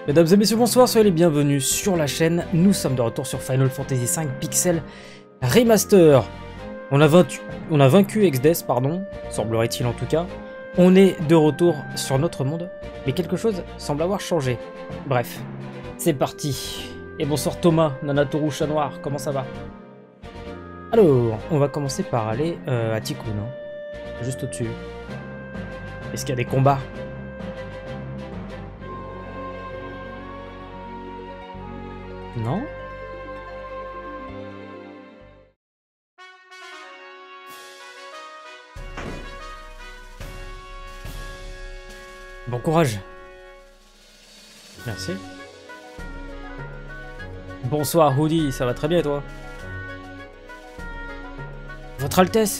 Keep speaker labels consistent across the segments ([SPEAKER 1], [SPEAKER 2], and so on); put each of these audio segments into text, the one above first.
[SPEAKER 1] Mesdames et messieurs, bonsoir, soyez les bienvenus sur la chaîne. Nous sommes de retour sur Final Fantasy V Pixel Remaster. On a vaincu Exdes, pardon, semblerait-il en tout cas. On est de retour sur notre monde, mais quelque chose semble avoir changé. Bref, c'est parti. Et bonsoir Thomas, Nanatoru Chat Noir, comment ça va? Alors, on va commencer par aller à Tikkun, hein, juste au-dessus. Est-ce qu'il y a des combats? Non? Bon courage. Merci. Bonsoir Hoodie, ça va très bien et toi? Votre Altesse?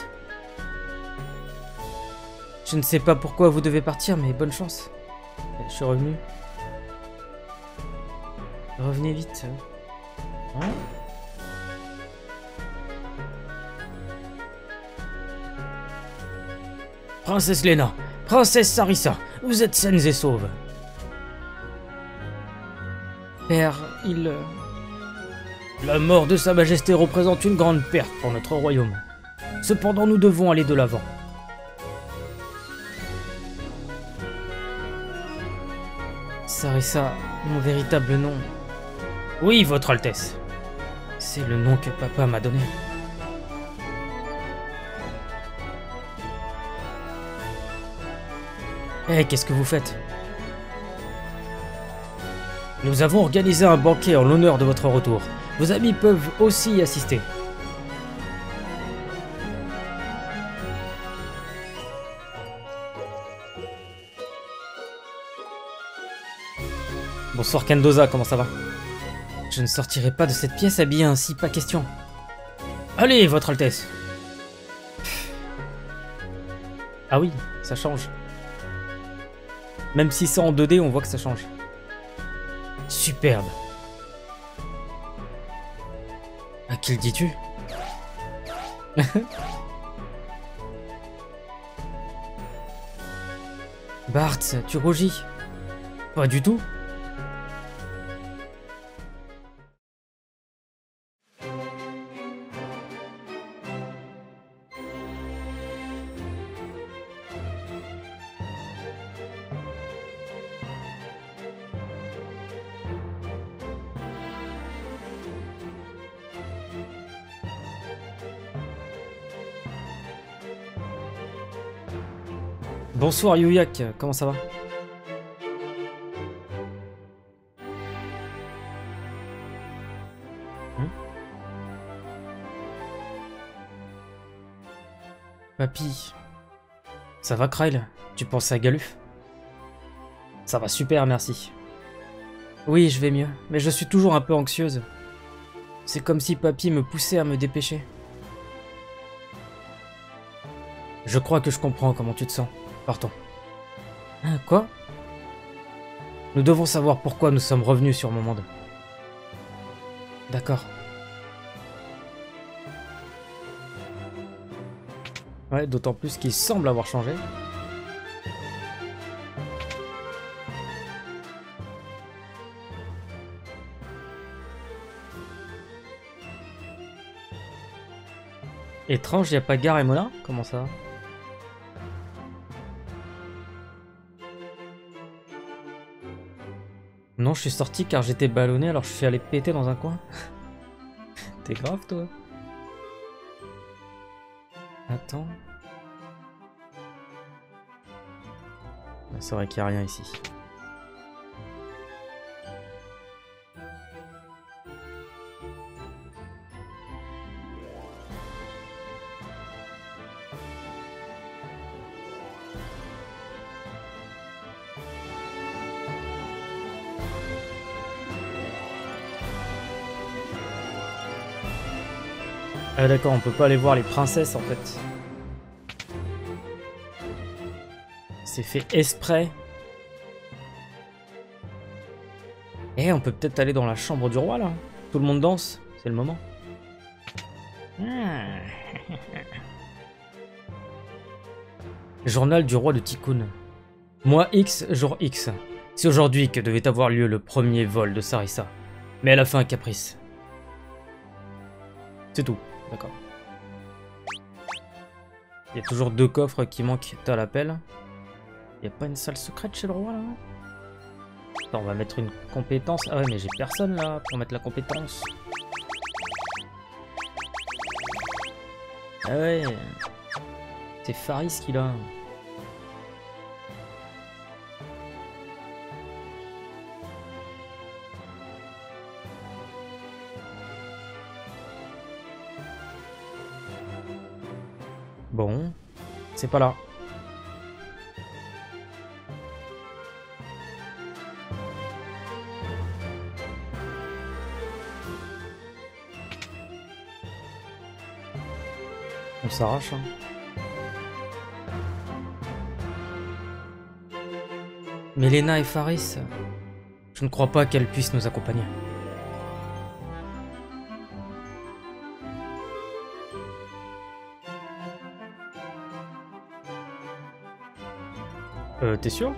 [SPEAKER 1] Je ne sais pas pourquoi vous devez partir, mais bonne chance. Je suis revenu. Revenez vite. Hein? Princesse Lena, Princesse Sarissa, vous êtes saines et sauves. Père, La mort de Sa Majesté représente une grande perte pour notre royaume. Cependant, nous devons aller de l'avant. Sarissa, mon véritable nom... Oui, Votre Altesse. C'est le nom que papa m'a donné. Eh, qu'est-ce que vous faites? Nous avons organisé un banquet en l'honneur de votre retour. Vos amis peuvent aussi y assister. Bonsoir Kendoza, comment ça va? Je ne sortirai pas de cette pièce habillée ainsi, pas question. Allez, Votre Altesse. Ah oui, ça change. Même si c'est en 2D, on voit que ça change. Superbe. À qui le dis-tu? Bart, tu rougis? Pas du tout. Bonsoir Yuyak, comment ça va? Papy, ça va Kryl? Tu penses à Galuf? Ça va super, merci. Oui, je vais mieux, mais je suis toujours un peu anxieuse. C'est comme si papy me poussait à me dépêcher. Je crois que je comprends comment tu te sens. Partons. Hein, quoi? Nous devons savoir pourquoi nous sommes revenus sur mon monde. D'accord. Ouais, d'autant plus qu'il semble avoir changé. Étrange, il n'y a pas Gar et Mona? Comment ça? Non, je suis sorti car j'étais ballonné, alors je suis allé péter dans un coin. T'es grave, toi. Attends. C'est vrai qu'il n'y a rien ici. Ah d'accord, on peut pas aller voir les princesses en fait. C'est fait exprès. Eh, on peut peut-être aller dans la chambre du roi là. Tout le monde danse, c'est le moment. Journal du roi de Tikkun. Mois X, jour X. C'est aujourd'hui que devait avoir lieu le premier vol de Sarissa. Mais elle a fait un caprice. C'est tout, d'accord. Il y a toujours 2 coffres qui manquent à l'appel. Il n'y a pas une salle secrète chez le roi là? Attends, on va mettre une compétence. Ah ouais, mais j'ai personne là pour mettre la compétence. Ah ouais. C'est Faris qui l'a. Bon, c'est pas là. On s'arrache. Hein. Mais Lena et Faris, je ne crois pas qu'elles puissent nous accompagner. T'es sûr?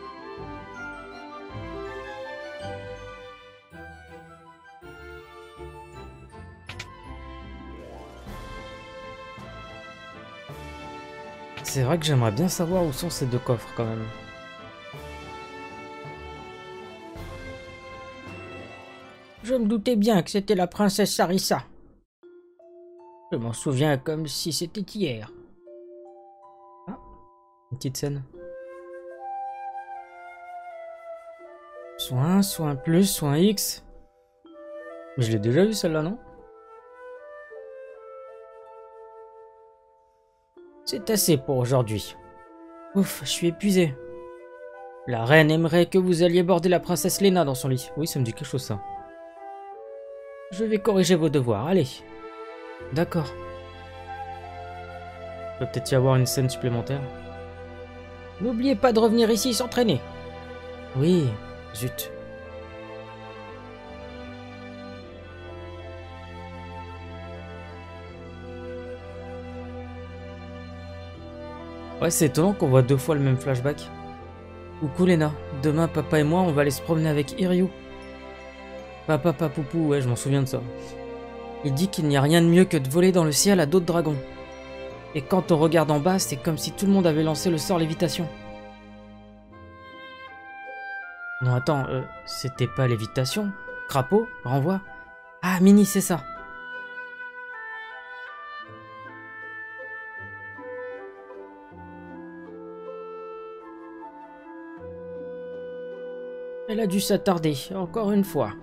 [SPEAKER 1] C'est vrai que j'aimerais bien savoir où sont ces 2 coffres quand même. Je me doutais bien que c'était la princesse Sarissa. Je m'en souviens comme si c'était hier. Ah, une petite scène. Soin, soin plus, soin X. Mais je l'ai déjà vu celle-là, non? C'est assez pour aujourd'hui. Ouf, je suis épuisé. La reine aimerait que vous alliez border la princesse Lena dans son lit. Oui, ça me dit quelque chose ça. Je vais corriger vos devoirs, allez. D'accord. Il peut peut-être y avoir une scène supplémentaire. N'oubliez pas de revenir ici s'entraîner. Oui, zut. Ouais, c'est étonnant qu'on voit 2 fois le même flashback. Coucou Lena, demain papa et moi on va aller se promener avec Iryu. Papa Papoupou, ouais je m'en souviens de ça. Il dit qu'il n'y a rien de mieux que de voler dans le ciel à dos de dragon. Et quand on regarde en bas, c'est comme si tout le monde avait lancé le sort lévitation. Non attends, c'était pas lévitation? Crapaud? Renvoi? Ah Mini, c'est ça. Elle a dû s'attarder, encore une fois.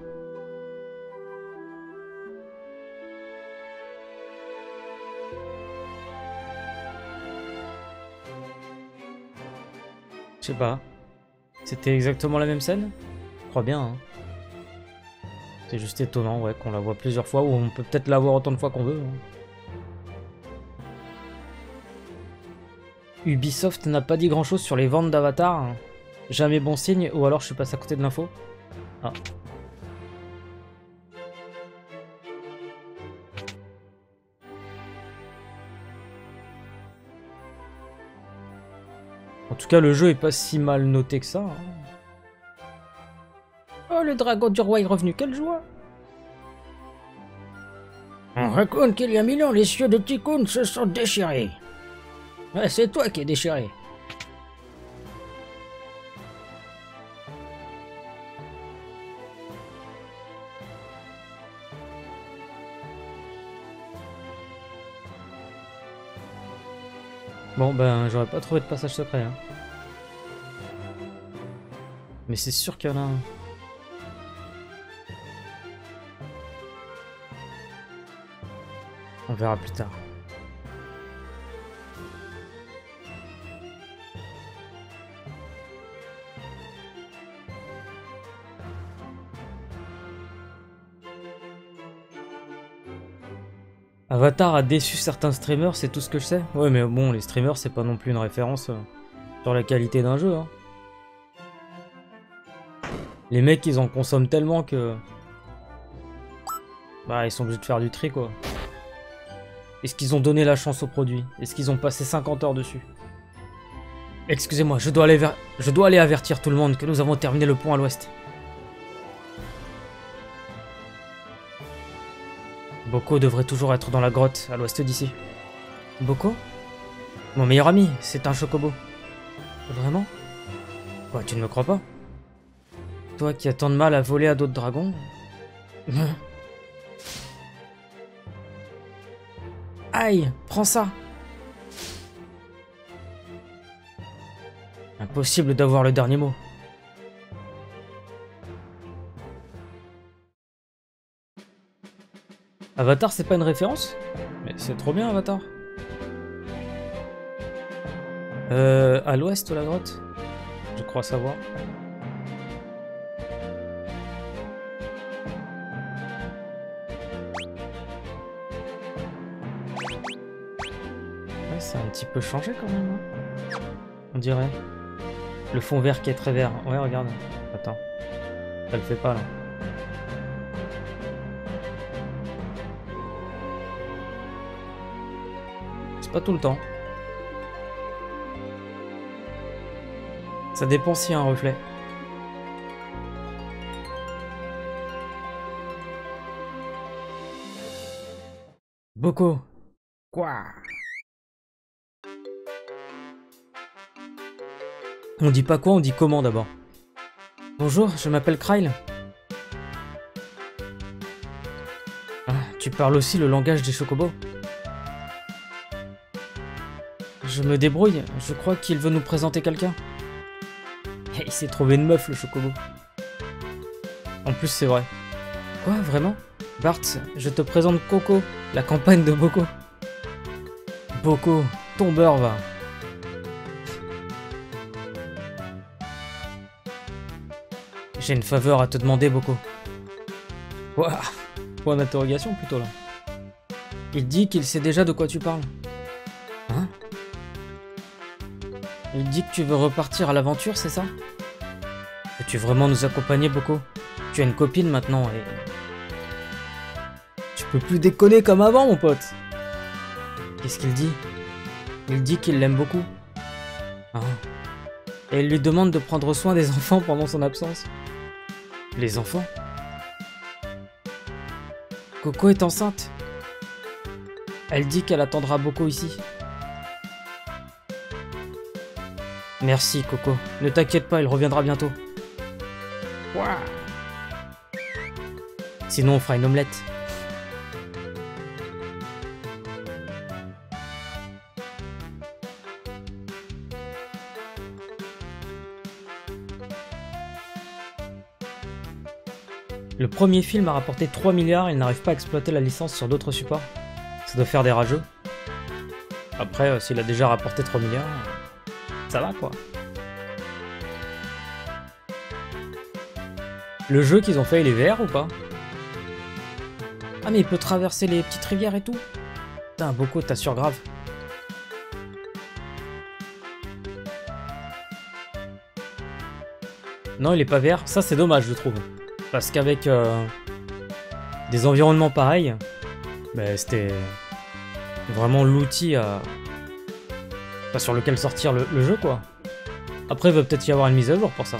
[SPEAKER 1] Je sais pas. C'était exactement la même scène? Je crois bien, hein. C'est juste étonnant, ouais, qu'on la voit plusieurs fois, ou on peut peut-être la voir autant de fois qu'on veut. Hein. Ubisoft n'a pas dit grand-chose sur les ventes d'Avatar. Hein. Jamais bon signe, ou alors je suis passé à côté de l'info. Ah. En tout cas, le jeu est pas si mal noté que ça. Hein. Oh, le dragon du roi est revenu, quelle joie! On raconte qu'il y a 1000 ans, les cieux de Tikkun se sont déchirés. Ouais, c'est toi qui es déchiré. Bon, ben, j'aurais pas trouvé de passage secret. Hein. Mais c'est sûr qu'il y en a un. On verra plus tard. Avatar a déçu certains streamers, c'est tout ce que je sais. Ouais, mais bon, les streamers, c'est pas non plus une référence sur la qualité d'un jeu. Hein. Les mecs, ils en consomment tellement que... Bah, ils sont obligés de faire du tri, quoi. Est-ce qu'ils ont donné la chance au produit? Est-ce qu'ils ont passé 50 heures dessus? Excusez-moi, je dois aller avertir tout le monde que nous avons terminé le pont à l'ouest. Boko devrait toujours être dans la grotte à l'ouest d'ici. Boko? Mon meilleur ami, c'est un chocobo. Vraiment? Quoi, tu ne me crois pas? Toi qui as tant de mal à voler à d'autres dragons? Aïe, prends ça! Impossible d'avoir le dernier mot. Avatar, c'est pas une référence? Mais c'est trop bien, Avatar. À l'ouest de la grotte? Je crois savoir. Ouais, ça a un petit peu changé quand même, hein, on dirait. Le fond vert qui est très vert. Ouais, regarde. Attends. Ça le fait pas, là. C'est pas tout le temps. Ça dépend s'il y a un reflet. Boko. Quoi? On dit pas quoi, on dit comment d'abord. Bonjour, je m'appelle Kryle. Ah, tu parles aussi le langage des chocobos? Je me débrouille, je crois qu'il veut nous présenter quelqu'un. Il s'est trouvé une meuf, le chocobo. En plus, c'est vrai. Quoi, vraiment? Bart, je te présente Coco, la campagne de Boko. Boko, ton beurre va. J'ai une faveur à te demander, Boko. Ouah, point d'interrogation plutôt là. Il dit qu'il sait déjà de quoi tu parles. Hein? Il dit que tu veux repartir à l'aventure, c'est ça? Veux-tu vraiment nous accompagner, Boko? Tu as une copine maintenant et... Tu peux plus déconner comme avant, mon pote. Qu'est-ce qu'il dit? Il dit qu'il l'aime beaucoup. Ah. Et il lui demande de prendre soin des enfants pendant son absence. Les enfants? Coco est enceinte. Elle dit qu'elle attendra Boko ici. Merci, Coco. Ne t'inquiète pas, il reviendra bientôt. Ouah. Sinon, on fera une omelette. Le premier film a rapporté 3 milliards et il n'arrive pas à exploiter la licence sur d'autres supports. Ça doit faire des rageux. Après, s'il a déjà rapporté 3 milliards, ça va quoi. Le jeu qu'ils ont fait, il est vert ou pas? Ah mais il peut traverser les petites rivières et tout? Putain, Boko, t'assures grave. Non, il est pas vert. Ça, c'est dommage, je trouve. Parce qu'avec des environnements pareils, bah, c'était vraiment l'outil sur lequel sortir le jeu, quoi. Après, il va peut-être y avoir une mise à jour pour ça.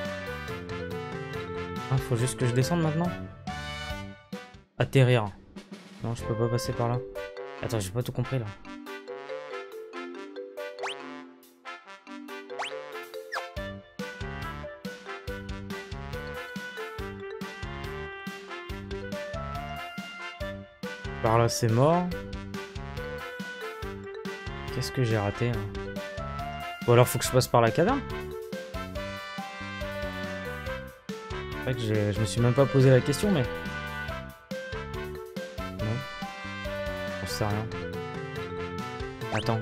[SPEAKER 1] Ah, faut juste que je descende maintenant. Atterrir. Non, je peux pas passer par là. Attends, j'ai pas tout compris, là. Par là, c'est mort. Qu'est-ce que j'ai raté hein? Ou alors, faut que je passe par la caverne. C'est vrai que je me suis même pas posé la question, mais... Non. J'en sais rien. Attends.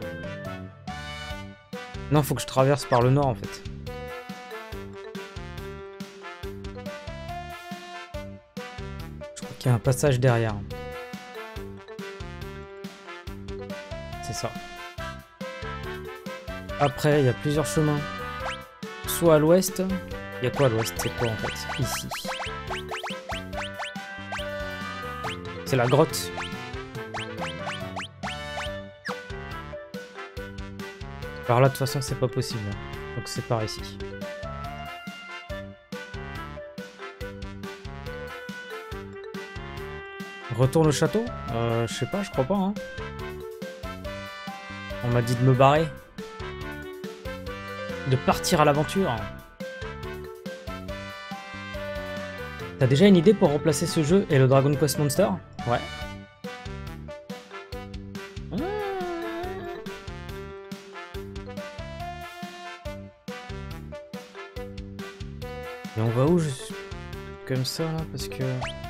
[SPEAKER 1] Non, faut que je traverse par le nord, en fait. Je crois qu'il y a un passage derrière. C'est ça. Après, il y a plusieurs chemins. Soit à l'ouest. Il y a quoi à l'ouest? C'est quoi en fait? Ici. C'est la grotte. Par là, de toute façon, c'est pas possible. Donc c'est par ici. Retourne au château? Je sais pas, je crois pas. Hein. On m'a dit de me barrer. De partir à l'aventure. T'as déjà une idée pour remplacer ce jeu et le Dragon Quest Monster? Ouais. Et on va où juste comme ça là? Parce que...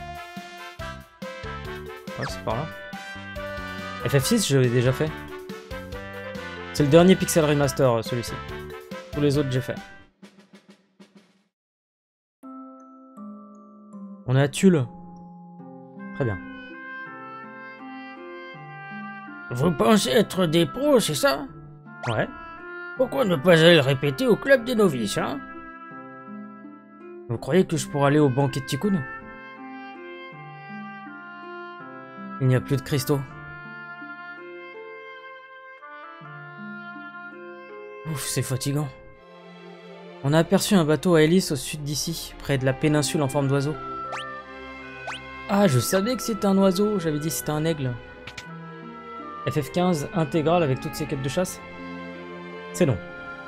[SPEAKER 1] Ouais, c'est par là. FF6, je l'ai déjà fait. C'est le dernier Pixel Remaster, celui-ci. Tous les autres, j'ai fait. On est à Tulle. Très bien.
[SPEAKER 2] Vous pensez être des pros, c'est ça?
[SPEAKER 1] Ouais.
[SPEAKER 2] Pourquoi ne pas aller le répéter au club des novices, hein?
[SPEAKER 1] Vous croyez que je pourrais aller au banquet de Tycoon? Il n'y a plus de cristaux. Ouf, c'est fatigant. On a aperçu un bateau à hélice au sud d'ici, près de la péninsule en forme d'oiseau. Ah, je savais que c'était un oiseau, j'avais dit que c'était un aigle. FF15 intégral avec toutes ses quêtes de chasse? C'est non.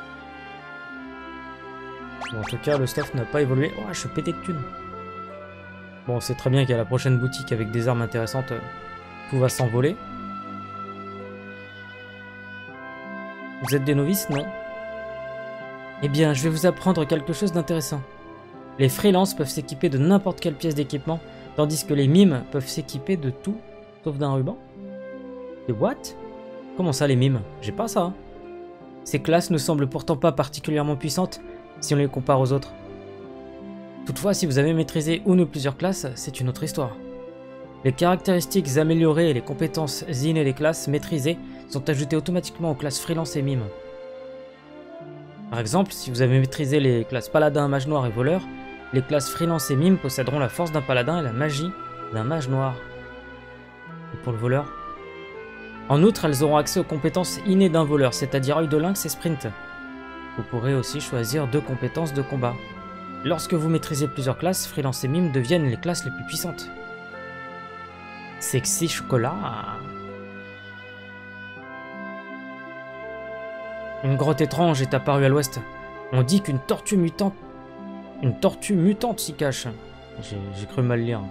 [SPEAKER 1] Bon, en tout cas, le stuff n'a pas évolué. Oh, je suis pété de thunes. Bon, c'est très bien qu'à la prochaine boutique avec des armes intéressantes, tout va s'envoler. Vous êtes des novices, non? Eh bien, je vais vous apprendre quelque chose d'intéressant. Les freelances peuvent s'équiper de n'importe quelle pièce d'équipement, tandis que les mimes peuvent s'équiper de tout, sauf d'un ruban. Et what? Comment ça, les mimes? J'ai pas ça. Ces classes ne semblent pourtant pas particulièrement puissantes, si on les compare aux autres. Toutefois, si vous avez maîtrisé une ou plusieurs classes, c'est une autre histoire. Les caractéristiques améliorées et les compétences innées des classes maîtrisées sont ajoutées automatiquement aux classes freelance et mime. Par exemple, si vous avez maîtrisé les classes paladin, mage noir et voleur, les classes freelance et mime posséderont la force d'un paladin et la magie d'un mage noir. Et pour le voleur? En outre, elles auront accès aux compétences innées d'un voleur, c'est-à-dire œil de lynx et sprint. Vous pourrez aussi choisir 2 compétences de combat. Lorsque vous maîtrisez plusieurs classes, freelance et mime deviennent les classes les plus puissantes. Sexy chocolat. Une grotte étrange est apparue à l'ouest. On dit qu'une tortue mutante... Une tortue mutante s'y cache. J'ai cru mal lire.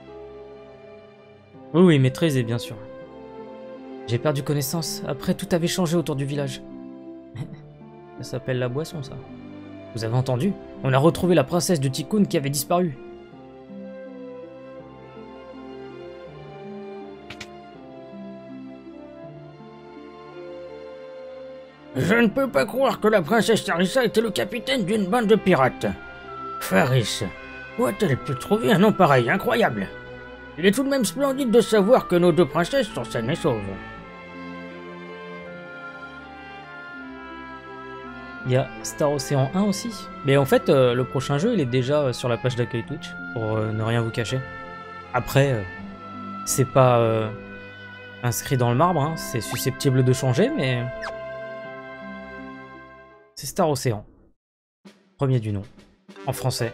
[SPEAKER 1] Oui, maîtrisé, bien sûr. J'ai perdu connaissance. Après, tout avait changé autour du village. Ça s'appelle la boisson, ça. Vous avez entendu? On a retrouvé la princesse de Tycoon qui avait disparu.
[SPEAKER 2] Je ne peux pas croire que la princesse Sarissa était le capitaine d'une bande de pirates. Faris, où a-t-elle pu trouver un nom pareil? Incroyable. Il est tout de même splendide de savoir que nos 2 princesses sont saines et sauves.
[SPEAKER 1] Il y a Star Ocean 1 aussi. Mais en fait, le prochain jeu, il est déjà sur la page d'accueil Twitch, pour ne rien vous cacher. Après, c'est pas inscrit dans le marbre, hein, c'est susceptible de changer, mais... C'est Star Ocean. Premier du nom. En français.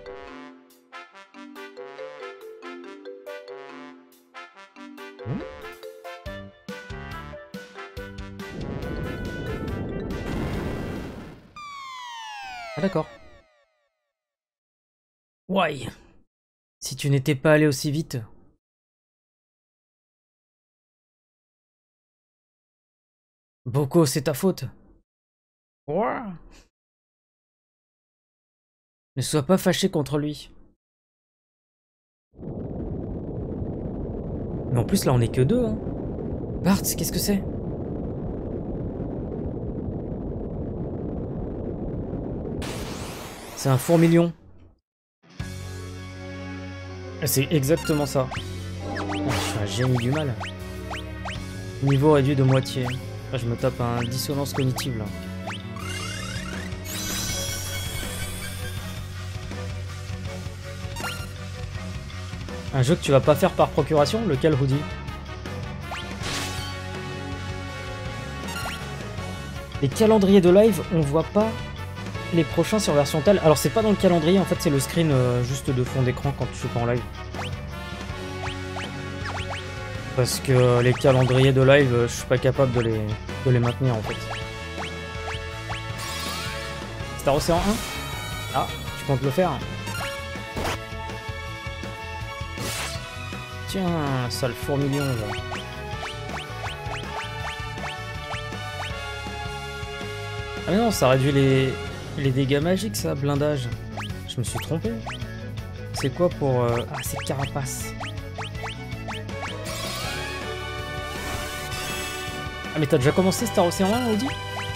[SPEAKER 1] Ah d'accord. Why? Si tu n'étais pas allé aussi vite. Boko, c'est ta faute.
[SPEAKER 2] Quoi?
[SPEAKER 1] Ne sois pas fâché contre lui. Mais en plus là on est que 2 hein. Bart, qu'est-ce que c'est? C'est un fourmilion. C'est exactement ça. Oh, je suis un génie du mal. Niveau réduit de moitié. Là, je me tape un dissonance cognitive là. Un jeu que tu vas pas faire par procuration, lequel vous dit? Les calendriers de live, on voit pas les prochains sur version telle. Alors c'est pas dans le calendrier, en fait c'est le screen juste de fond d'écran quand tu joues en live. Parce que les calendriers de live, je suis pas capable de les maintenir en fait. Star Ocean 1? Ah, tu comptes le faire? Tiens, sale fourmilion là. Ah mais non, ça réduit les dégâts magiques ça, blindage. Je me suis trompé. C'est quoi pour... Ah, c'est carapace. Ah mais t'as déjà commencé Star Ocean 1, Audi?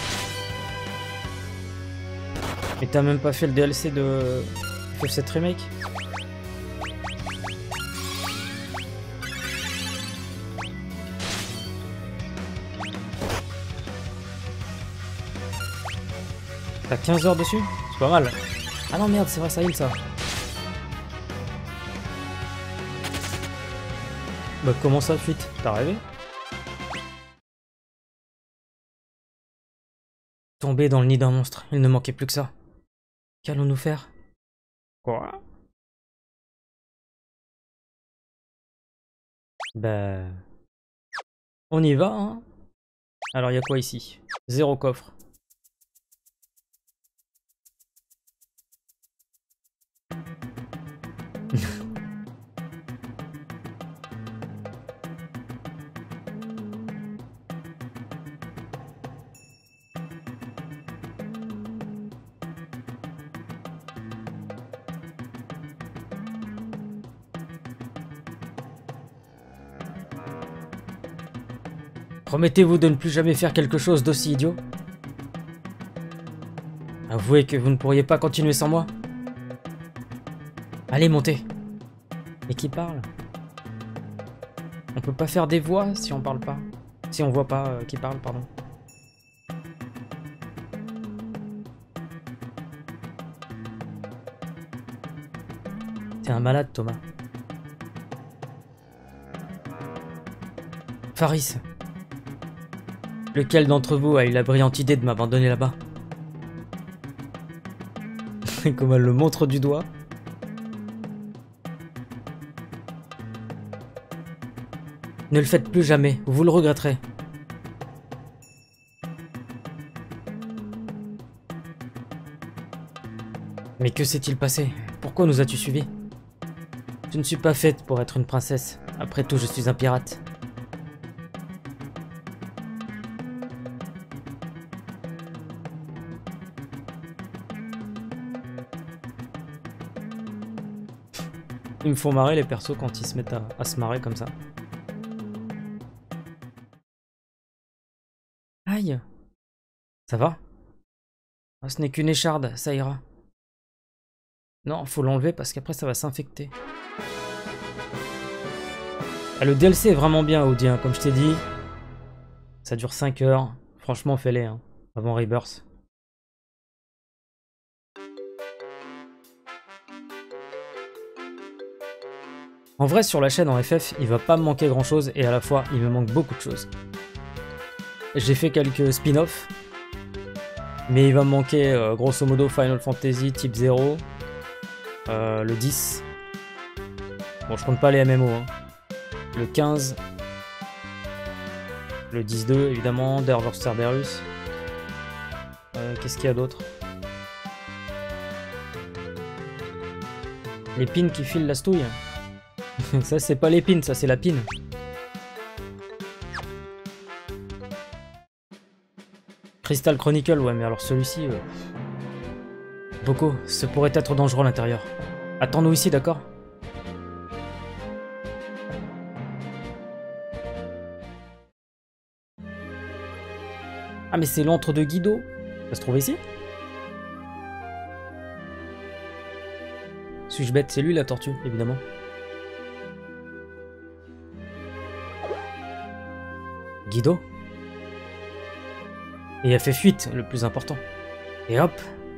[SPEAKER 1] Mais t'as même pas fait le DLC de FF7 Remake? T'as 15 heures dessus? C'est pas mal. Ah non merde, c'est vrai, ça heal ça. Bah comment ça, fuite? T'as rêvé? Tombé dans le nid d'un monstre, il ne manquait plus que ça. Qu'allons-nous faire? Quoi? Bah... On y va, hein? Alors il y a quoi ici? 0 coffre. Promettez-vous de ne plus jamais faire quelque chose d'aussi idiot? Avouez que vous ne pourriez pas continuer sans moi. Allez, montez. Et qui parle? On peut pas faire des voix si on parle pas. Si on voit pas qui parle, pardon. T'es un malade, Thomas. Faris. Lequel d'entre vous a eu la brillante idée de m'abandonner là-bas? Comme elle le montre du doigt. Ne le faites plus jamais, vous le regretterez. Mais que s'est-il passé? Pourquoi nous as-tu suivis? Je ne suis pas faite pour être une princesse. Après tout, je suis un pirate. Ils me font marrer les persos quand ils se mettent à se marrer comme ça. Aïe! Ça va? Ah, ce n'est qu'une écharde, ça ira. Non, faut l'enlever parce qu'après ça va s'infecter. Ah, le DLC est vraiment bien, Audi, hein, comme je t'ai dit. Ça dure 5 heures. Franchement, fais-les, hein, avant Rebirth. En vrai, sur la chaîne en FF, il va pas me manquer grand chose et à la fois, il me manque beaucoup de choses. J'ai fait quelques spin-offs, mais il va me manquer grosso modo Final Fantasy type 0, le 10. Bon, je compte pas les MMO, hein. Le 15, le 10-2 évidemment, Der vs Cerberus. Qu'est-ce qu'il y a d'autre? L'épine qui file la stouille. Ça c'est pas l'épine, ça c'est la pine. Crystal Chronicle, ouais mais alors celui-ci... Boko, ce pourrait être dangereux à l'intérieur. Attends-nous ici, d'accord? Ah mais c'est l'antre de Guido. Ça se trouve ici? Suis-je bête? C'est lui la tortue, évidemment. Guido. Et elle fait fuite, le plus important. Et hop.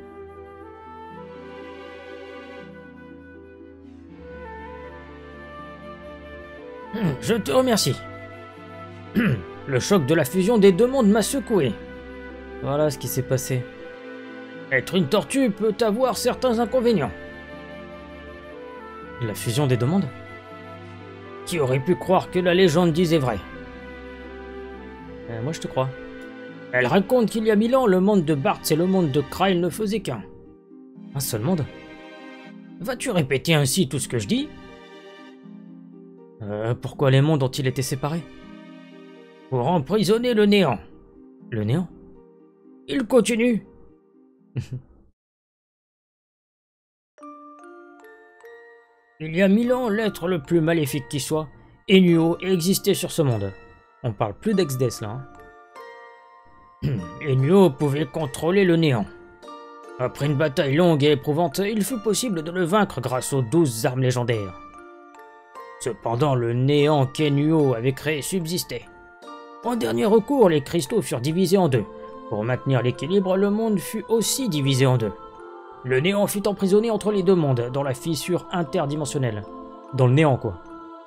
[SPEAKER 2] Je te remercie. Le choc de la fusion des deux mondes m'a secoué.
[SPEAKER 1] Voilà ce qui s'est passé.
[SPEAKER 2] Être une tortue peut avoir certains inconvénients.
[SPEAKER 1] La fusion des deux mondes?
[SPEAKER 2] Qui aurait pu croire que la légende disait vrai?
[SPEAKER 1] Moi je te crois.
[SPEAKER 2] Elle raconte qu'il y a 1000 ans, le monde de Bartz et le monde de Krile ne faisaient qu'un.
[SPEAKER 1] Un seul monde?
[SPEAKER 2] Vas-tu répéter ainsi tout ce que je dis?
[SPEAKER 1] Pourquoi les mondes ont-ils été séparés?
[SPEAKER 2] Pour emprisonner le néant.
[SPEAKER 1] Le néant?
[SPEAKER 2] Il continue. Il y a 1000 ans, l'être le plus maléfique qui soit, Enuo, existait sur ce monde.
[SPEAKER 1] On parle plus d'Exdes là.
[SPEAKER 2] Enuo pouvait contrôler le néant. Après une bataille longue et éprouvante, il fut possible de le vaincre grâce aux 12 armes légendaires. Cependant, le néant qu'Enuo avait créé subsistait. En dernier recours, les cristaux furent divisés en deux. Pour maintenir l'équilibre, le monde fut aussi divisé en deux. Le néant fut emprisonné entre les deux mondes, dans la fissure interdimensionnelle.
[SPEAKER 1] Dans le néant, quoi.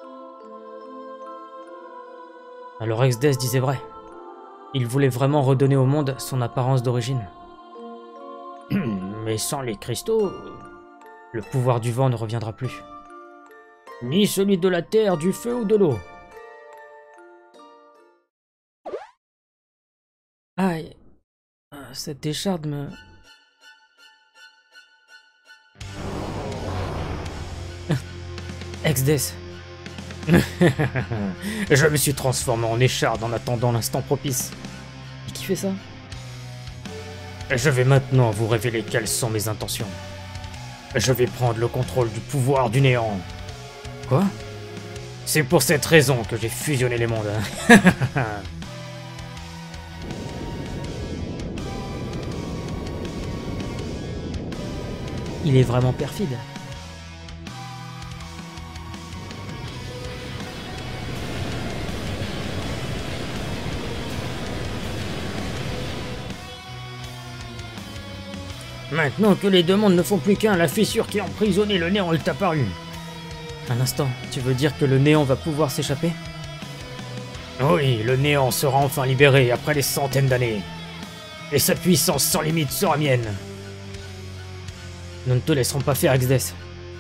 [SPEAKER 1] Alors Exdes disait vrai. Il voulait vraiment redonner au monde son apparence d'origine.
[SPEAKER 2] Mais sans les cristaux,
[SPEAKER 1] le pouvoir du vent ne reviendra plus.
[SPEAKER 2] Ni celui de la terre, du feu ou de l'eau.
[SPEAKER 1] Aïe. Cette écharde me... Exdes.
[SPEAKER 2] Je me suis transformé en écharde en attendant l'instant propice.
[SPEAKER 1] Et qui fait ça?
[SPEAKER 2] Je vais maintenant vous révéler quelles sont mes intentions. Je vais prendre le contrôle du pouvoir du néant.
[SPEAKER 1] Quoi?
[SPEAKER 2] C'est pour cette raison que j'ai fusionné les mondes.
[SPEAKER 1] Il est vraiment perfide.
[SPEAKER 2] Maintenant que les deux mondes ne font plus qu'un, la fissure qui a emprisonné le néant est apparue.
[SPEAKER 1] Un instant, tu veux dire que le néant va pouvoir s'échapper?
[SPEAKER 2] Oui, le néant sera enfin libéré après des centaines d'années. Et sa puissance sans limite sera mienne.
[SPEAKER 1] Nous ne te laisserons pas faire, Exdes.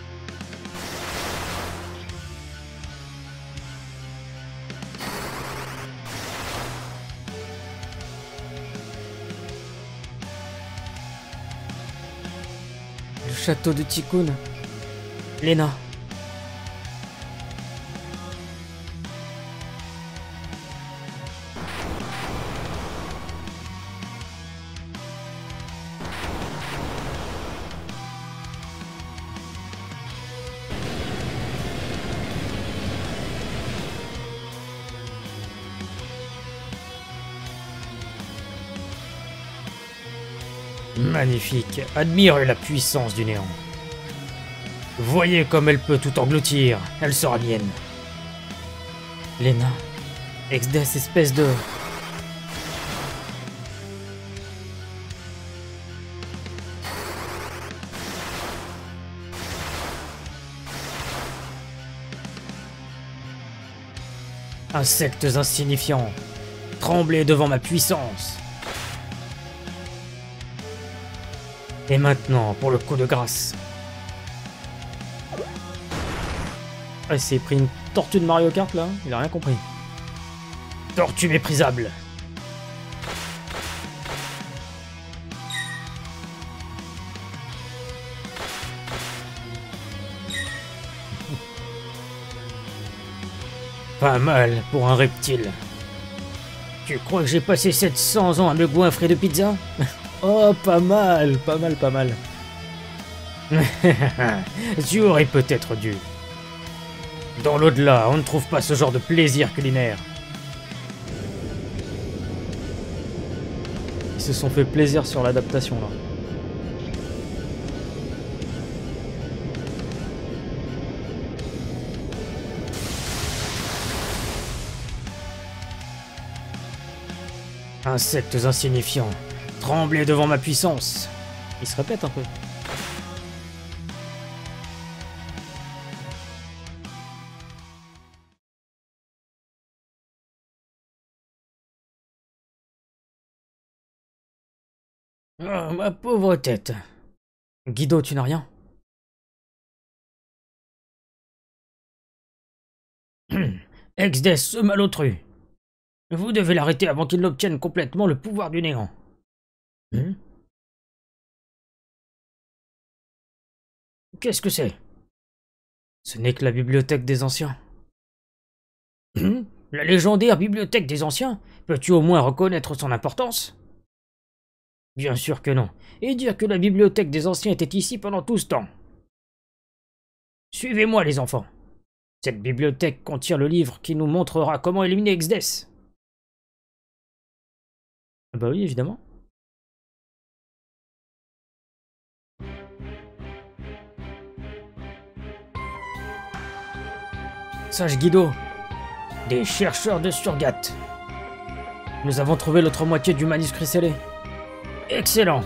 [SPEAKER 1] Le château de Tikkun. Lena.
[SPEAKER 2] Magnifique, admirez la puissance du néant. Voyez comme elle peut tout engloutir, elle sera mienne.
[SPEAKER 1] Lena. Exdes, espèce de...
[SPEAKER 2] Insectes insignifiants, tremblez devant ma puissance. Et maintenant, pour le coup de grâce.
[SPEAKER 1] Ah, il s'est pris une tortue de Mario Kart là, il a rien compris.
[SPEAKER 2] Tortue méprisable. Pas mal pour un reptile. Tu crois que j'ai passé 700 ans à me goinfrer de pizza?
[SPEAKER 1] Oh, pas mal, pas mal, pas mal.
[SPEAKER 2] Tu aurais peut-être dû. Dans l'au-delà, on ne trouve pas ce genre de plaisir culinaire.
[SPEAKER 1] Ils se sont fait plaisir sur l'adaptation là.
[SPEAKER 2] Insectes insignifiants, tremblez devant ma puissance.
[SPEAKER 1] Il se répète un peu.
[SPEAKER 2] Oh, ma pauvre tête.
[SPEAKER 1] Guido, tu n'as rien?
[SPEAKER 2] Exdes, ce malotru. Vous devez l'arrêter avant qu'il n'obtienne complètement le pouvoir du néant. Qu'est-ce que c'est?
[SPEAKER 1] Ce n'est que la bibliothèque des anciens.
[SPEAKER 2] La légendaire bibliothèque des anciens? Peux-tu au moins reconnaître son importance? Bien sûr que non. Et dire que la bibliothèque des anciens était ici pendant tout ce temps. Suivez-moi les enfants. Cette bibliothèque contient le livre qui nous montrera comment éliminer Exdes.
[SPEAKER 1] Bah oui, évidemment.
[SPEAKER 2] Sage Guido, des chercheurs de Surgat.
[SPEAKER 1] Nous avons trouvé l'autre moitié du manuscrit scellé.
[SPEAKER 2] Excellent.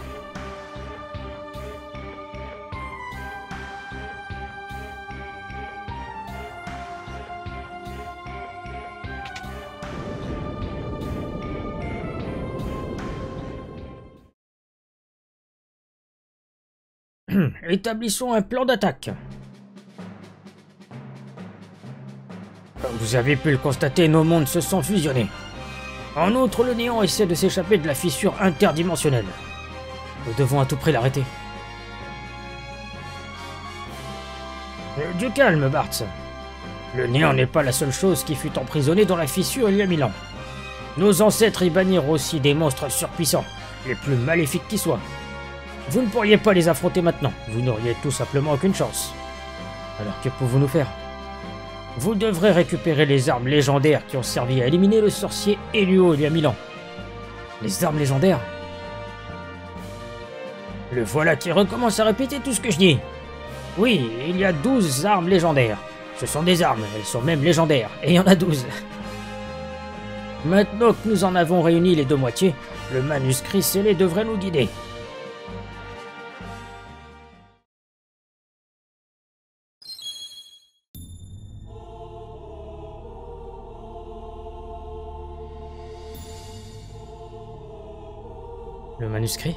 [SPEAKER 2] Établissons un plan d'attaque. Comme vous avez pu le constater, nos mondes se sont fusionnés. En outre, le néant essaie de s'échapper de la fissure interdimensionnelle.
[SPEAKER 1] Nous devons à tout prix l'arrêter.
[SPEAKER 2] Du calme, Bartz. Le néant n'est pas la seule chose qui fut emprisonnée dans la fissure il y a 1000 ans. Nos ancêtres y bannirent aussi des monstres surpuissants, les plus maléfiques qui soient. Vous ne pourriez pas les affronter maintenant, vous n'auriez tout simplement aucune chance.
[SPEAKER 1] Alors que pouvons-nous nous faire?
[SPEAKER 2] Vous devrez récupérer les armes légendaires qui ont servi à éliminer le sorcier Helio il y a 1000 ans.
[SPEAKER 1] Les armes légendaires?
[SPEAKER 2] Le voilà qui recommence à répéter tout ce que je dis. Oui, il y a 12 armes légendaires. Ce sont des armes, elles sont même légendaires, et il y en a 12. Maintenant que nous en avons réuni les deux moitiés, le manuscrit scellé devrait nous guider.
[SPEAKER 1] Le manuscrit?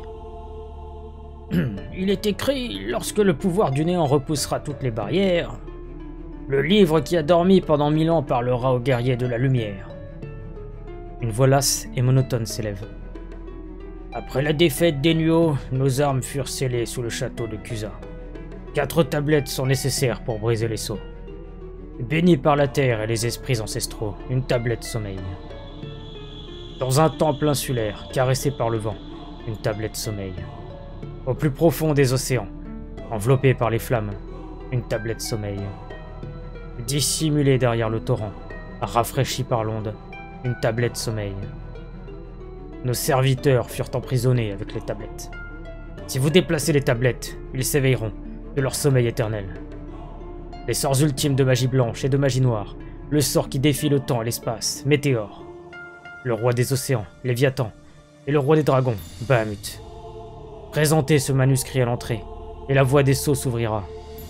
[SPEAKER 2] Il est écrit, lorsque le pouvoir du néant repoussera toutes les barrières, le livre qui a dormi pendant 1000 ans parlera aux guerriers de la lumière.
[SPEAKER 1] Une voix lasse et monotone s'élève.
[SPEAKER 2] Après la défaite des Nuo, nos armes furent scellées sous le château de Kusa. 4 tablettes sont nécessaires pour briser les sceaux. Bénies par la terre et les esprits ancestraux, une tablette sommeille. Dans un temple insulaire, caressé par le vent, une tablette sommeille. Au plus profond des océans, enveloppée par les flammes, une tablette sommeille. Dissimulée derrière le torrent, rafraîchie par l'onde, une tablette sommeille. Nos serviteurs furent emprisonnés avec les tablettes. Si vous déplacez les tablettes, ils s'éveilleront de leur sommeil éternel. Les sorts ultimes de magie blanche et de magie noire, le sort qui défie le temps et l'espace, Météore. Le roi des océans, Léviathan, et le roi des dragons, Bahamut. Présentez ce manuscrit à l'entrée, et la voie des sceaux s'ouvrira.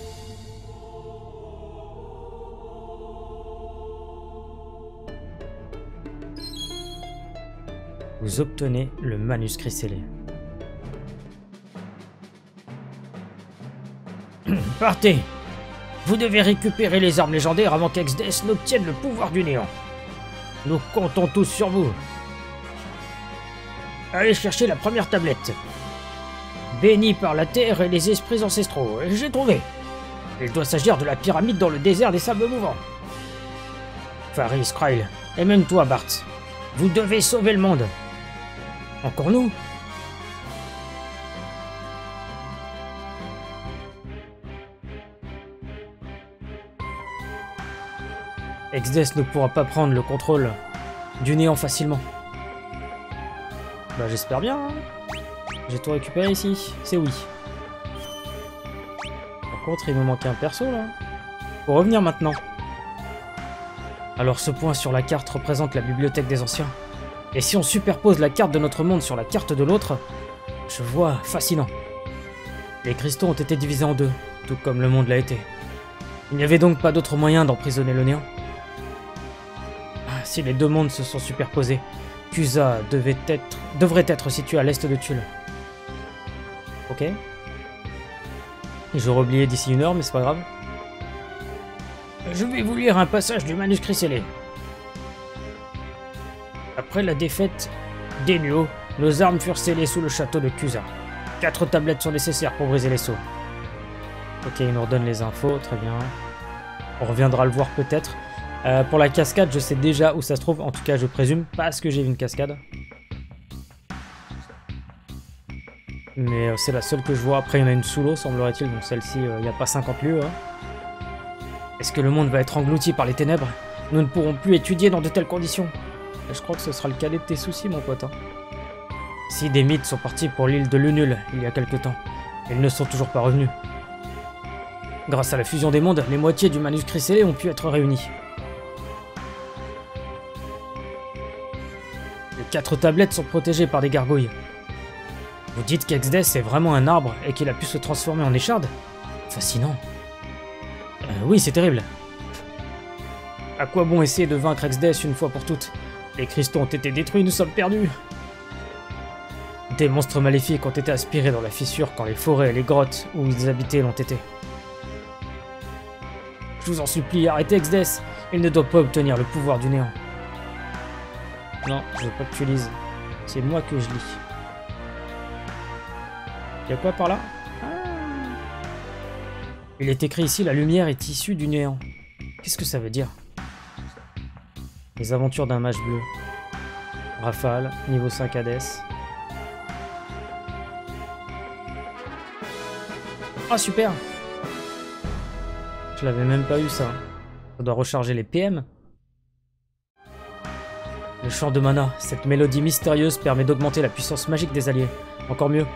[SPEAKER 1] Vous obtenez le manuscrit scellé.
[SPEAKER 2] Partez! Vous devez récupérer les armes légendaires avant qu'Exdes n'obtienne le pouvoir du néant. Nous comptons tous sur vous. Allez chercher la première tablette. Bénie par la terre et les esprits ancestraux, j'ai trouvé. Il doit s'agir de la pyramide dans le désert des sables mouvants. Faris, Kryl, et même toi, Bart. Vous devez sauver le monde. Encore nous?
[SPEAKER 1] Exdes ne pourra pas prendre le contrôle du néant facilement. Bah j'espère bien. Hein. J'ai tout récupéré ici. C'est oui. Par contre, il me manquait un perso là. Faut revenir maintenant. Alors ce point sur la carte représente la bibliothèque des anciens. Et si on superpose la carte de notre monde sur la carte de l'autre, je vois fascinant. Les cristaux ont été divisés en deux, tout comme le monde l'a été. Il n'y avait donc pas d'autre moyen d'emprisonner le néant. Si les deux mondes se sont superposés, Kusa devrait être situé à l'est de Tulle. Ok. Et j'aurais oublié d'ici 1 heure, mais c'est pas grave.
[SPEAKER 2] Je vais vous lire un passage du manuscrit scellé. Après la défaite d'Enyo, nos armes furent scellées sous le château de Kusa. 4 tablettes sont nécessaires pour briser les sceaux.
[SPEAKER 1] Ok, il nous redonne les infos, très bien. On reviendra le voir peut-être. Pour la cascade, je sais déjà où ça se trouve. En tout cas, je présume, parce que j'ai vu une cascade. Mais c'est la seule que je vois. Après, il y en a une sous l'eau, semblerait-il. Donc celle-ci, il n'y a pas 50 lieues. Hein. Est-ce que le monde va être englouti par les ténèbres? Nous ne pourrons plus étudier dans de telles conditions. Je crois que ce sera le cadet de tes soucis, mon pote. Hein. Si des mythes sont partis pour l'île de Lunul il y a quelque temps, ils ne sont toujours pas revenus. Grâce à la fusion des mondes, les moitiés du manuscrit scellé ont pu être réunies. Les 4 tablettes sont protégées par des gargouilles. Vous dites qu'Exdès est vraiment un arbre et qu'il a pu se transformer en écharde? Fascinant. Oui, c'est terrible. À quoi bon essayer de vaincre Exdès une fois pour toutes? Les cristaux ont été détruits, nous sommes perdus. Des monstres maléfiques ont été aspirés dans la fissure quand les forêts et les grottes où ils habitaient l'ont été. Je vous en supplie, arrêtez Exdès. Il ne doit pas obtenir le pouvoir du néant. Non, je veux pas que tu lises. C'est moi que je lis. Y'a quoi par là? Il est écrit ici, la lumière est issue du néant. Qu'est-ce que ça veut dire? Les aventures d'un mage bleu. Rafale, niveau 5 Hades. Ah super! Je l'avais même pas eu ça. Ça doit recharger les PM. Le chant de mana, cette mélodie mystérieuse permet d'augmenter la puissance magique des alliés. Encore mieux.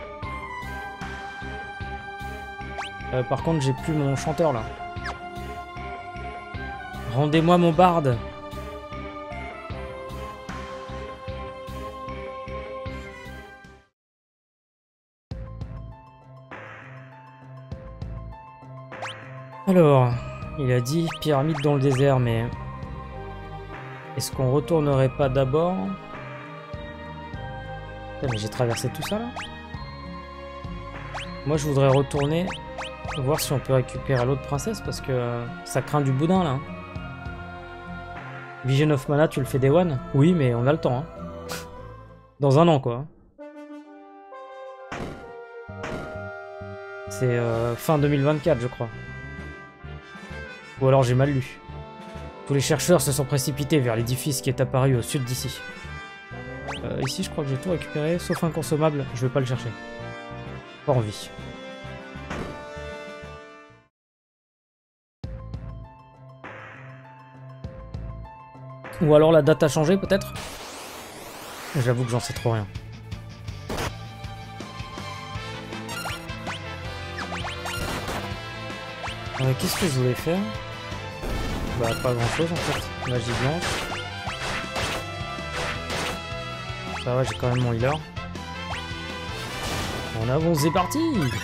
[SPEAKER 1] Par contre, j'ai plus mon chanteur là. Rendez-moi mon barde. Alors, il a dit pyramide dans le désert, mais est-ce qu'on retournerait pas d'abord? Mais j'ai traversé tout ça là. Moi, je voudrais retourner voir si on peut récupérer l'autre princesse parce que ça craint du boudin là. Vision of Mana, tu le fais Day One? Oui, mais on a le temps. Hein. Dans 1 an quoi. C'est fin 2024 je crois. Ou alors j'ai mal lu. Tous les chercheurs se sont précipités vers l'édifice qui est apparu au sud d'ici. Ici je crois que j'ai tout récupéré, sauf un consommable, je vais pas le chercher. Pas envie. Ou alors la date a changé peut-être? J'avoue que j'en sais trop rien. Qu'est-ce que je voulais faire? Bah pas grand chose en fait. Magie blanche. Ça va, j'ai quand même mon healer. En avant, c'est parti!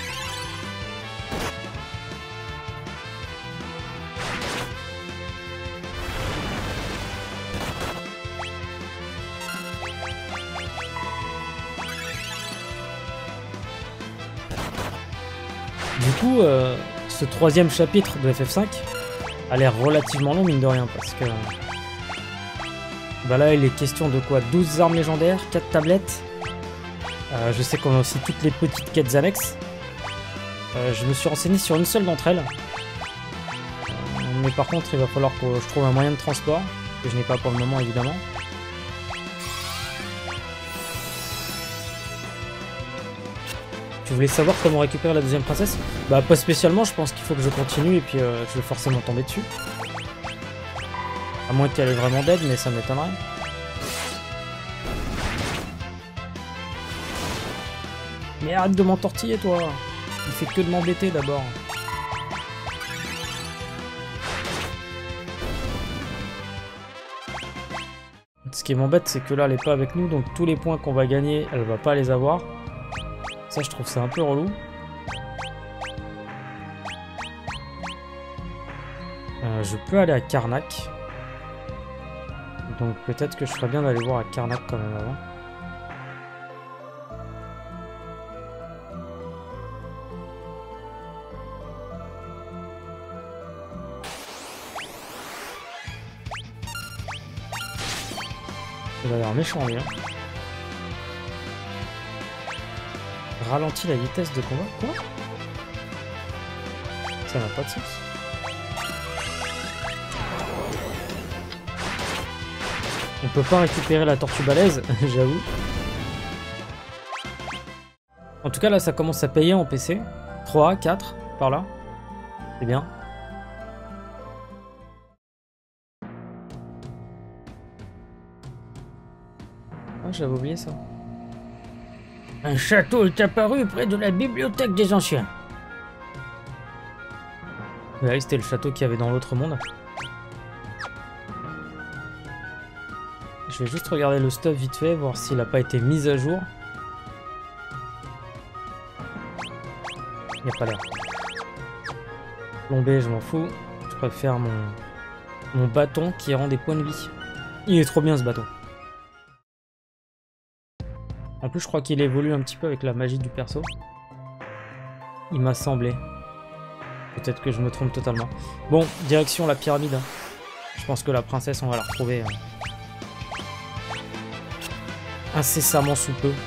[SPEAKER 1] Du coup, ce 3e chapitre de FF5 a l'air relativement long, mine de rien, parce que... Bah là, il est question de quoi? 12 armes légendaires, 4 tablettes. Je sais qu'on a aussi toutes les petites quêtes annexes. Je me suis renseigné sur une seule d'entre elles. Mais par contre, il va falloir que je trouve un moyen de transport, que je n'ai pas pour le moment, évidemment. Tu voulais savoir comment récupérer la 2e princesse? Bah pas spécialement, je pense qu'il faut que je continue et puis je vais forcément tomber dessus. À moins qu'elle est vraiment dead, mais ça m'étonnerait. Mais arrête de m'entortiller toi! Il fait que de m'embêter d'abord. Ce qui m'embête, c'est que là elle est pas avec nous, donc tous les points qu'on va gagner, elle va pas les avoir. Ça, je trouve ça un peu relou. Je peux aller à Karnak. Donc peut-être que je ferais bien d'aller voir à Karnak quand même avant. Il a l'air méchant lui. Hein. Ralentit la vitesse de combat. Quoi? Ça n'a pas de sens. On peut pas récupérer la tortue balèze, j'avoue. En tout cas là ça commence à payer en PC. 3, 4, par là. C'est bien. Ah, j'avais oublié ça.
[SPEAKER 2] Un château est apparu près de la bibliothèque des anciens.
[SPEAKER 1] Ouais, c'était le château qu'il y avait dans l'autre monde. Je vais juste regarder le stuff vite fait, voir s'il n'a pas été mis à jour. Il n'y a pas l'air. Plombé, je m'en fous. Je préfère mon bâton qui rend des points de vie. Il est trop bien ce bâton. En plus, je crois qu'il évolue un petit peu avec la magie du perso. Il m'a semblé. Peut-être que je me trompe totalement. Bon, direction la pyramide. Je pense que la princesse, on va la retrouver incessamment sous peu.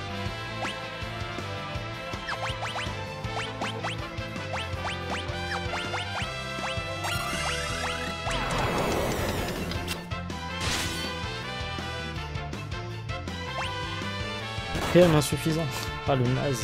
[SPEAKER 1] PM insuffisant. Ah, le naze.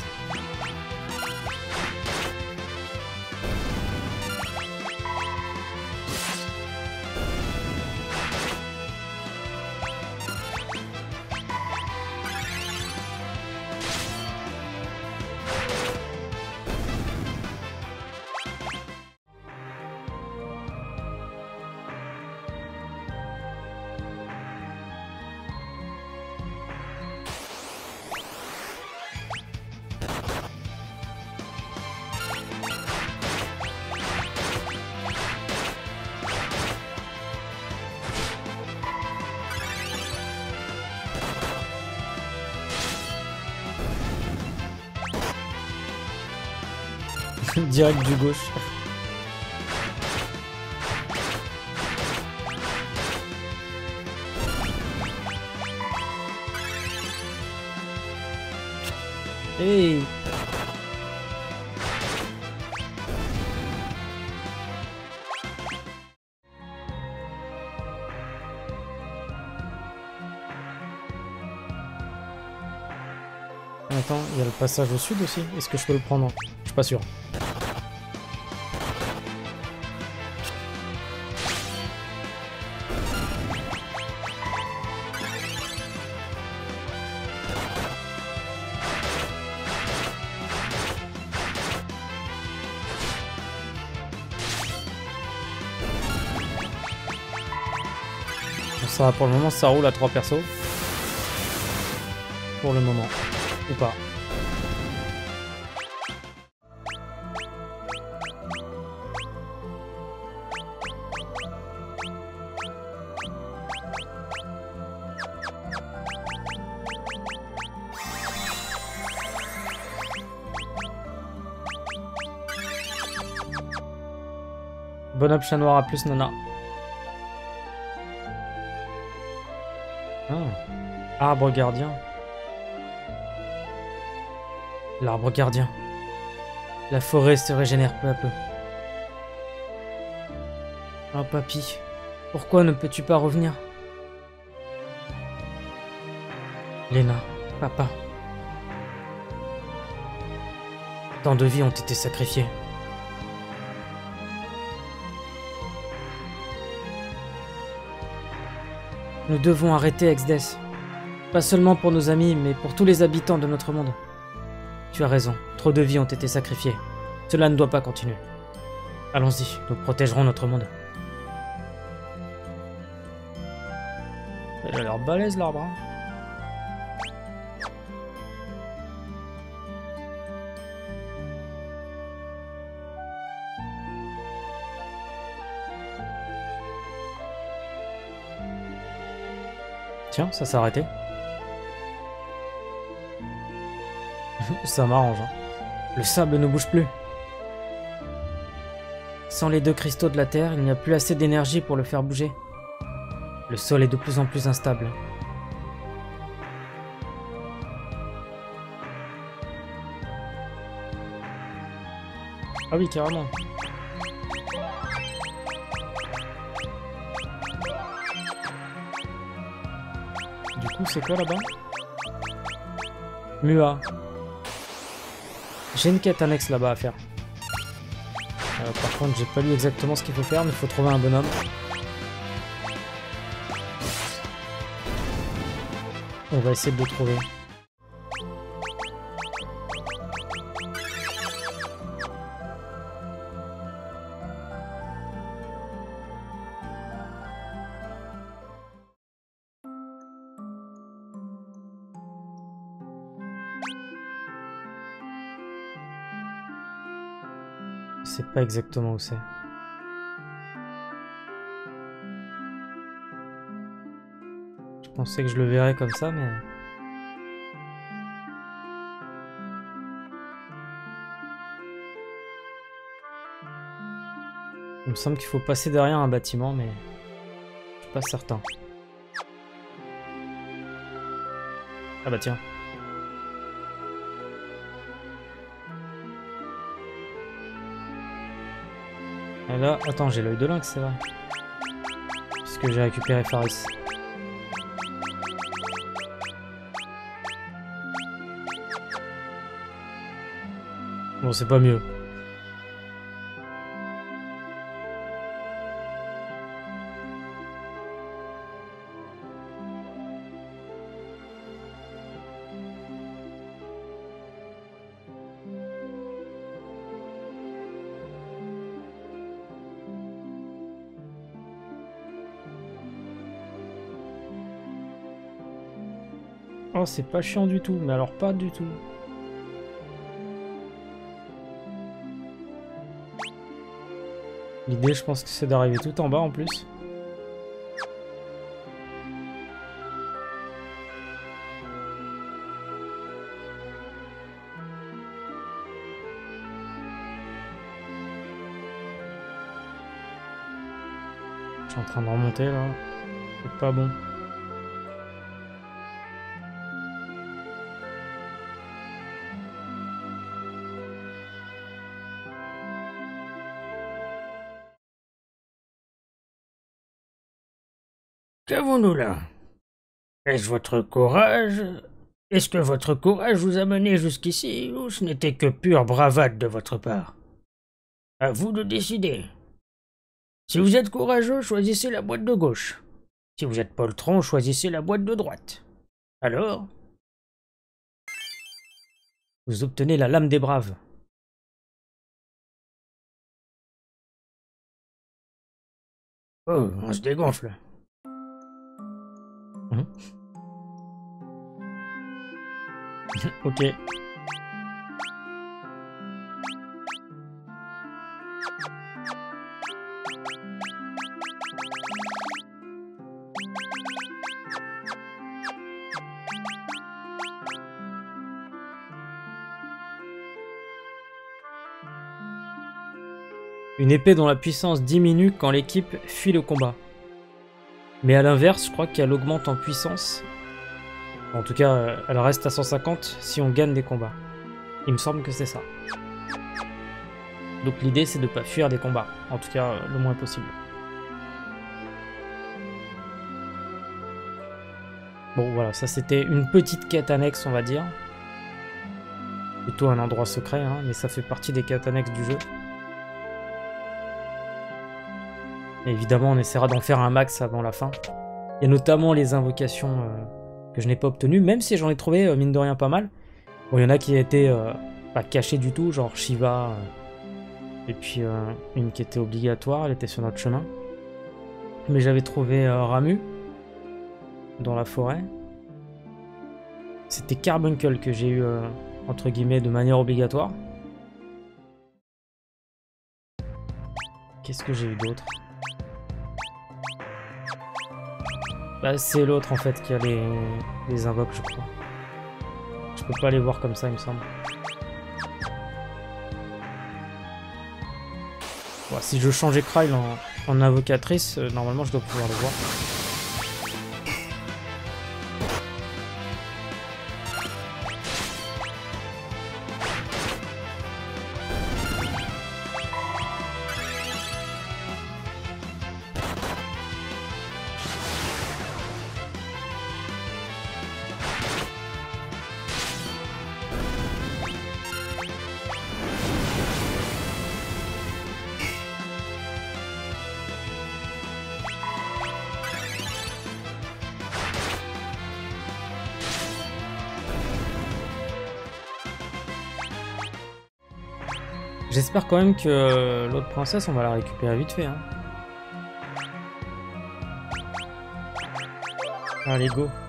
[SPEAKER 1] Direct du gauche. Hey. Attends, il y a le passage au sud aussi. Est-ce que je peux le prendre? Je suis pas sûr. Ça, pour le moment, ça roule à 3 persos. Pour le moment. Ou pas. Bon up chat noir à plus Nana. Ah, arbre gardien. L'arbre gardien. La forêt se régénère peu à peu. Ah, papy, pourquoi ne peux-tu pas revenir? Léna, papa. Tant de vies ont été sacrifiées. Nous devons arrêter Exdes. Pas seulement pour nos amis, mais pour tous les habitants de notre monde. Tu as raison, trop de vies ont été sacrifiées. Cela ne doit pas continuer. Allons-y, nous protégerons notre monde. Il a l'air balèze l'arbre. Hein. Tiens, ça s'est arrêté. Ça m'arrange. Hein. Le sable ne bouge plus. Sans les 2 cristaux de la Terre, il n'y a plus assez d'énergie pour le faire bouger. Le sol est de plus en plus instable. Ah oui, carrément. Du coup, c'est quoi là-bas? Mua. J'ai une quête annexe là-bas à faire. Par contre, j'ai pas lu exactement ce qu'il faut faire, mais il faut trouver un bonhomme. On va essayer de le trouver. Je sais pas exactement où c'est. Je pensais que je le verrais comme ça, mais... Il me semble qu'il faut passer derrière un bâtiment, mais... Je suis pas certain. Ah bah tiens. Et là, attends, j'ai l'œil de lynx, c'est vrai. Puisque j'ai récupéré Faris. Bon, c'est pas mieux. Oh, c'est pas chiant du tout, mais alors pas du tout. L'idée, je pense que c'est d'arriver tout en bas en plus. Je suis en train de remonter là. C'est pas bon.
[SPEAKER 2] Qu'avons-nous là? Est-ce votre courage? Est-ce que votre courage vous a mené jusqu'ici, ou ce n'était que pure bravade de votre part? À vous de décider. Si vous êtes courageux, choisissez la boîte de gauche. Si vous êtes poltron, choisissez la boîte de droite. Alors?
[SPEAKER 1] Vous obtenez la lame des braves.
[SPEAKER 2] Oh, on se dégonfle.
[SPEAKER 1] Ok. Une épée dont la puissance diminue quand l'équipe fuit le combat. Mais à l'inverse, je crois qu'elle augmente en puissance. En tout cas, elle reste à 150 si on gagne des combats. Il me semble que c'est ça. Donc l'idée, c'est de ne pas fuir des combats. En tout cas, le moins possible. Bon, voilà, ça c'était une petite quête annexe, on va dire. Plutôt un endroit secret, hein, mais ça fait partie des quêtes annexes du jeu. Et évidemment, on essaiera d'en faire un max avant la fin. Il y a notamment les invocations que je n'ai pas obtenues, même si j'en ai trouvé, mine de rien, pas mal. Bon, il y en a qui étaient pas cachées du tout, genre Shiva, et puis une qui était obligatoire, elle était sur notre chemin. Mais j'avais trouvé Ramu, dans la forêt. C'était Carbuncle que j'ai eu, entre guillemets, de manière obligatoire. Qu'est-ce que j'ai eu d'autre? Bah, c'est l'autre en fait qui a les invoques, je crois. Je peux pas les voir comme ça, il me semble. Bon, si je changeais Kryle en invocatrice, normalement je dois pouvoir le voir. J'espère quand même que l'autre princesse, on va la récupérer vite fait. Hein. Allez, go.